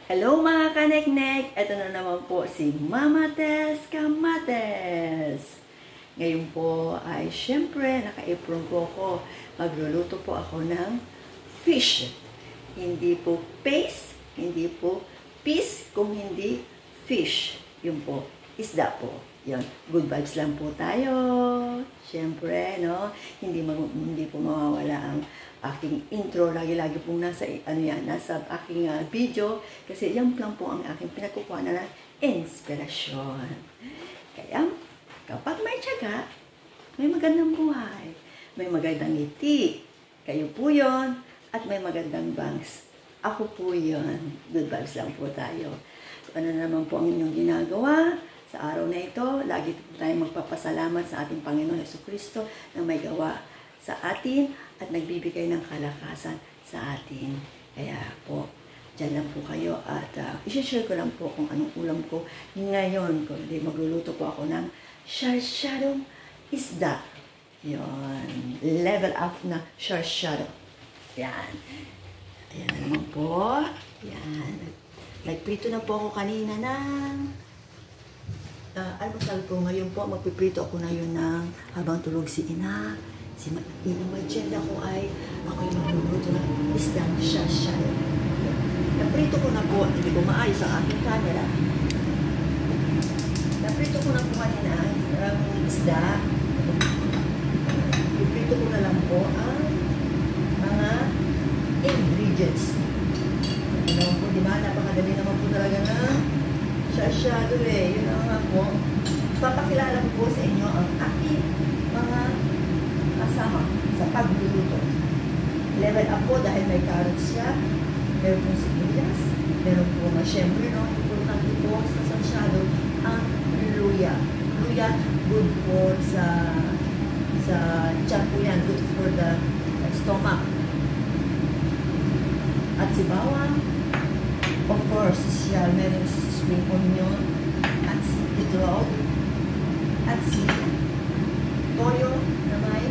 Hello mga kaneknek! Ito na naman po si Mama Tess Kamates. Ngayon po ay syempre naka-apron po ako. Magluluto po ako ng fish. Hindi po paste, hindi po fish, kung hindi fish. Yun po, isda po. Yan, good vibes lang po tayo. Syempre, no? Hindi po mawawala ang aking intro, lagi-lagi pong nasa aking video, kasi yan lang po ang aking pinagkukuha na inspirasyon. Kaya, kapag may tiyaga, may magandang buhay, may magandang ngiti, kayo po yon, at may magandang bangs. Ako po yon. Good vibes lang po tayo. So, ano naman po ang inyong ginagawa? Sa araw na ito, lagi po tayong magpapasalamat sa ating Panginoon Jesucristo na may gawa sa atin at nagbibigay ng kalakasan sa atin. Kaya po, dyan lang po kayo at isi-share ko lang po kung anong ulam ko ngayon. Kundi magluluto po ako ng sarsyadong isda. Yun. Level up na sarsyado. Yan. Ayan naman po. Yan. Nagprito na po ako kanina ng almusal ko. Ngayon po, magpiprito ako na yun ng habang tulog si Ina. Imagine ko ay ako yung magluluto ng isdang sarsyado. Naprito ko na po, hindi ko maayos ang aking camera. Naprito ko na po kanina ang isda. Naprito ko na lang po ang mga ingredients. Ano po, di ba? Napakadali naman po talaga na sarsyado eh. Yun ang nga po. Papakilala ko po sa inyo ang aking mga kasama sa pagluluto. Level up po dahil may carrots siya, meron po sibuyas, meron po syempre, no, importante po sa sarsyado ang luya. Luya, good for sa tiyan po yan, good for the stomach. At si bawang, of course, siya meron spring onion, at si itlog, at si toyo na may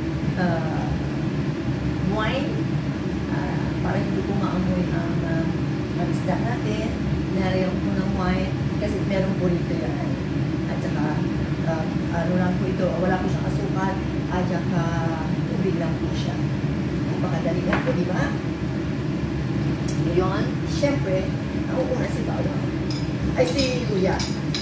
wine, para hindi ko maamoy ang isda natin. Narayan ko ng wine kasi meron po rito yan. At saka ano lang po ito, wala po siyang asukal, at saka tubig lang po siya. Napakadali lang po, di ba? Ngayon, syempre, nauuna si bawang. Ay, si luya.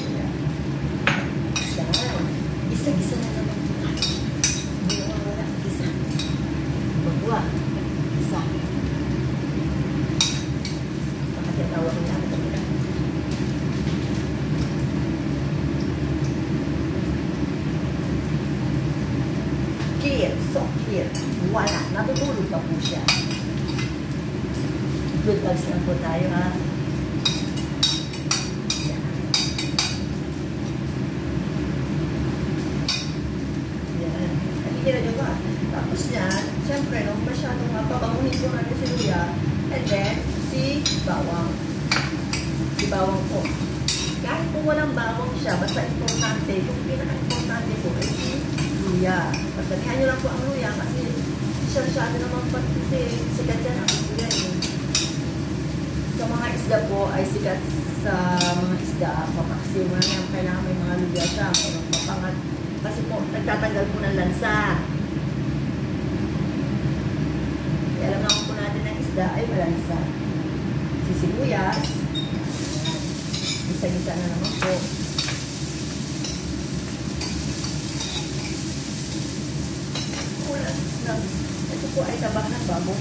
Yan. Isa-gisa na naman po tayo. Hindi naman wala. Isa. Magwa. Isa. Makatatawa ko namin kami na. Clear. So clear. Wala. Natutulog pa po siya. Good vibes lang po tayo, ha? Tapos yan, siyempre, no, masyadong pabangunin ko natin si luya, and then, si bawang. Si bawang po. Kahit kung walang bawang siya, basta importante, kung pinaka-importante po ay si luya. Basta niyan nyo lang po ang luya, kasi sarsyado naman pati sikat yan ang luya. Sa mga isda po, ay sikat sa mga isda, papaksiw mo na yan, kailangan may mga luya siya, mayroong mapangat. Kasi po, nagtatanggal po ng lansa. Alam naman po natin ang isda ay malansa. Si sibuyas, isa-isa na naman po. Ito po ay tabak ng baboy.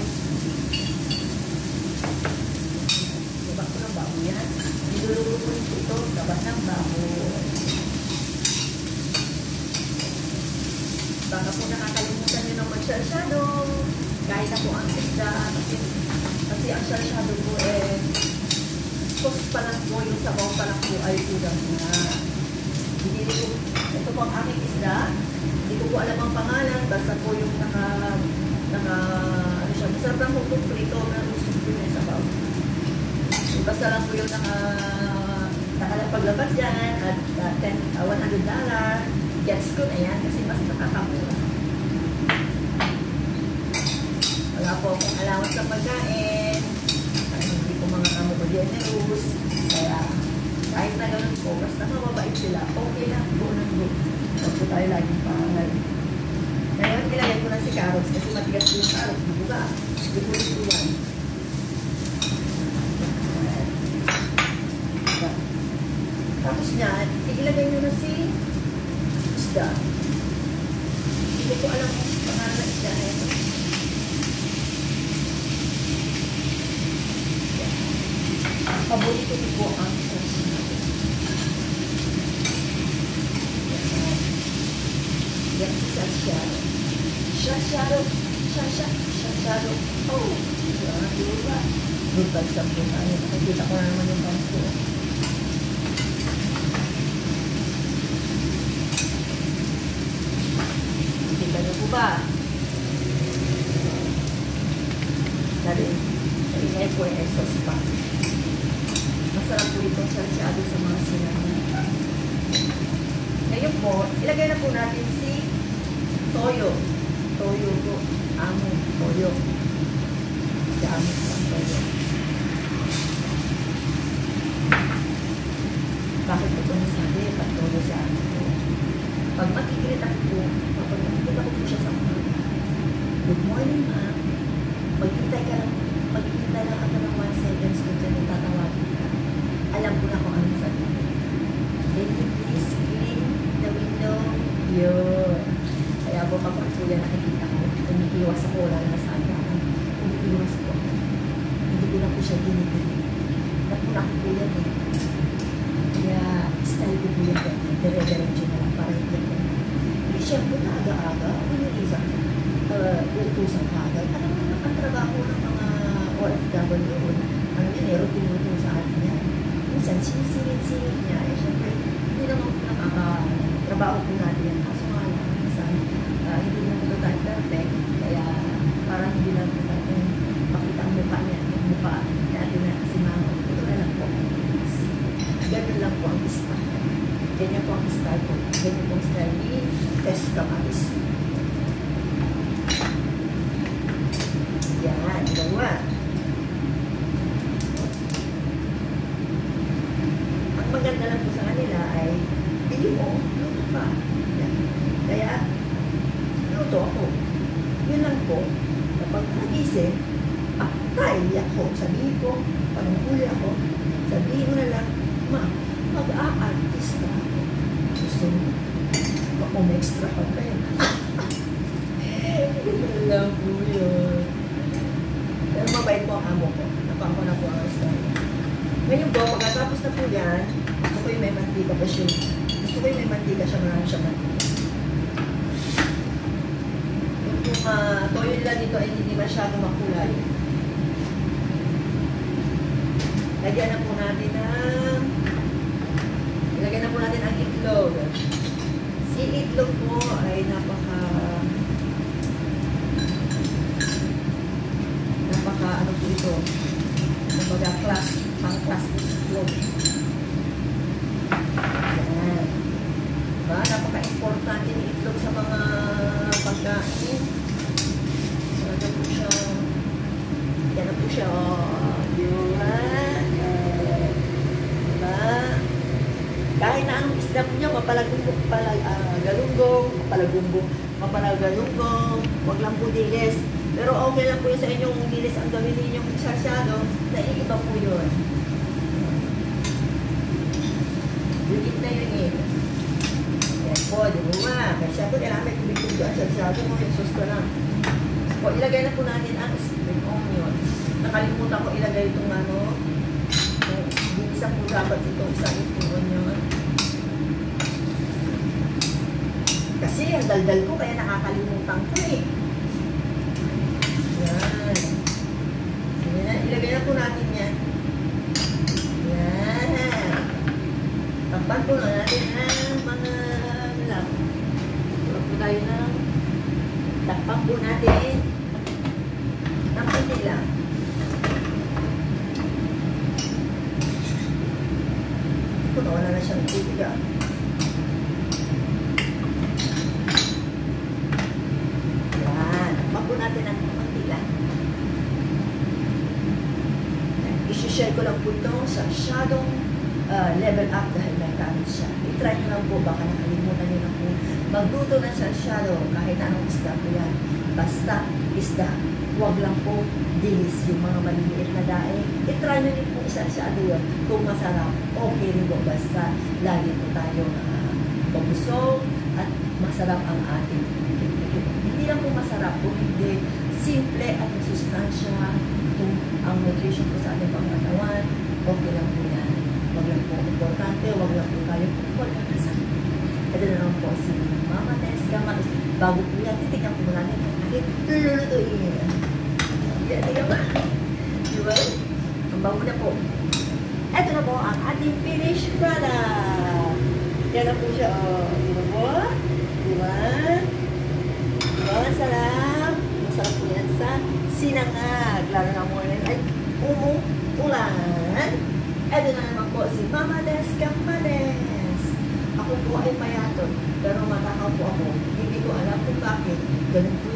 Tabak po ng baboy yan. Niluluto po ito, tabak ng baboy. Baka po nakakalimutan nyo ng magsasyado. Kahit na po ang isda, kasi ang sarsyado po sauce pa lang po, yung sabaw pa lang po ay udang na. Ito po ang aking isda, hindi ko po alam ang pangalan, basta po yung ano siya, masarap lang po prito, meron gusto po yung sabaw. Basta lang po yung nakalapaglabat dyan, at $100, gets ko na yan, kasi mas nakakamura. Wala po akong allowance sa pagkain. Hindi ko mga amo ko generous. Kaya, kahit na ganun po, basta mababait sila, okay lang, go ng go. Huwag po tayo laging pangal. Ngayon, ilagay ko na si carrots kasi matigas po yung carrots, di ba? Hindi po ito yan. Tapos niyan, ilagay nyo na si isda. Hindi ko alam kung pangalan na isda na ito. Paborito ko po ang sauce natin. Yan si Sasharo. Sasharo. Sasharo. Oh! Yan, diba? Good vibes lang po tayo. Nakikita ko na naman yung vibes ko. Nakikita niyo po ba? Sabi, ingay po yung sauce pa. Masarap po itong salsyado sa mga sinabi. Ngayon po, ilagay na po natin si toyo. Toyo po. Amo. Toyo. Gamit ang toyo. Bakit po ito nasabi? Pagtoyo sa amin po. Pag makikita ko po, kapag makikita ko po siya sa mga, good morning, ma'am. Magkintay lang ako ng 1 seconds kung saan yung tatawagin ka. Alam ko na kung ano sabi. Then you please clean the window. Yun. Kaya po kapag po yan nakikita ko, umiiwas ako lang na sa akin. Umiiwas ko. Hindi ko na po siya ginigil. Napunak po yan eh. Kaya style ko po yan. Dire-diretso na lang para hindi ko. Hindi siya po na aga-aga. Umiisan. Uutusan ka agad. Ano naman ang trabaho ng mga OFW? Ano yan, routine sa atin yan. Minsan, sinisingit-singit niya. Eh, syempre, hindi naman po trabaho po natin yan. Kaso nga lang, minsan, hindi naman po tayo perfect. Kaya, parang hindi lang po natin makita ang mukha niya. Yung mukha natin na si Mama. Ito na lang po. Ganun lang po ang style. Ganyan po ang style po. Ganyan po ang style ni Tess Kamaris. Yan, dalawa. Ang maganda lang po sa kanila ay hindi mo, luto pa. Yan. Kaya, luto ako. Yun lang po. Kapag nagising, tayo ako. Sabihin ko, pag nahuli ako, sabihin ko na lang, mag-a-artista ako. Gusto mo, mag-extra ka pa yun. Yun lang po yun. Pero mabait po ang amo ko. Napako na po ang style. Ngayon po, pagkatapos na po yan, gusto ko yung may mantika pa siya. Gusto ko yung may mantika siya, marami siya mantika. Yung toyo nila dito ay hindi masyado makulay. Lagyan na po natin ilagyan na po natin ang itlog. Si itlog po ay napaka ano po ito, kumbaga pang-class po sa itlog. Ayan. Diba? Napaka-importante ng itlog sa mga pagkain. Yan po siya. Yan na po siya. Diba? Diba? Kahit na anong isda po niya, mapalagunggong, wag lang po dilis. Pero okay lang po yun sa inyong dilis ang gawin ninyong sasyado, naiiba po yun. Bigit na yun eh. Yan po, di mo ma. Kasi po, kailangan may tubig-tubig doon sasyado mo, yung sauce ko lang. So, ilagay na po natin ang spring onion. Nakalimutan ko ilagay itong isa po dapat itong isang spring onion. Kasi ang daldal ko, kaya nakakalimutan ko eh. Yan. Sige na, ilagay na po natin yan. Yan. Takpan po na natin ang mga lang. Tulog po tayo ng takpan po natin. Takpan nila. Ito, nawala na siyang tubig ah. Natin ang mantila. I-share ko lang po itong sa shadow level up dahil may gamit siya. I-try nyo lang po, baka nakalimutan nyo na po magluto ng shadow kahit anong isda po yan. Basta isda, huwag lang po dilis yung mga maliliit na daing. I-try nyo rin po shadow yun. Kung masarap, okay rin po. Basta lagi po tayong pabusog at masarap ang ating hindi lang po masarap po, hindi simple at masustansya kung ang nutrition po sa ating pangkatawan, okay lang po yan. Huwag lang po importante, huwag lang po tayo pagkakasakit. Ito na lang po si Mama Teska. Bago po yan, titignan po muna natin ang aking lulutuin. Titignan ba? Diba? Ang bago na po. Ito na po ang ating finished product. Yan na po siya. Diba po? Diba? Diba? Masarap. Masarap po yan sa sinangag. Lalo na mo rin ay umuulan. Ito na naman po si Mama Teska Manes. Ako po ay payatot, pero matakaw po ako. Hindi ko alam kung bakit. Ganun po